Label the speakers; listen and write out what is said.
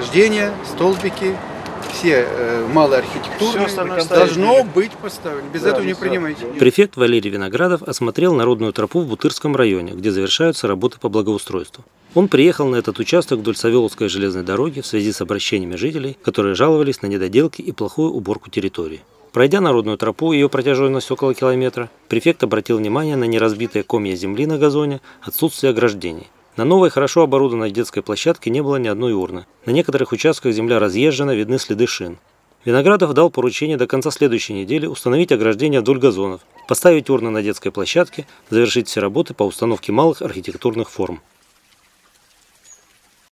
Speaker 1: ограждения, столбики, все малые архитектурные должно быть поставлено. Без этого не принимайте.
Speaker 2: Префект Валерий Виноградов осмотрел народную тропу в Бутырском районе, где завершаются работы по благоустройству. Он приехал на этот участок вдоль Савеловской железной дороги в связи с обращениями жителей, которые жаловались на недоделки и плохую уборку территории. Пройдя народную тропу, ее протяженность около километра, префект обратил внимание на неразбитые комья земли на газоне, отсутствие ограждений. На новой, хорошо оборудованной детской площадке не было ни одной урны. На некоторых участках земля разъезжена, видны следы шин. Виноградов дал поручение до конца следующей недели установить ограждения вдоль газонов, поставить урны на детской площадке, завершить все работы по установке малых архитектурных форм.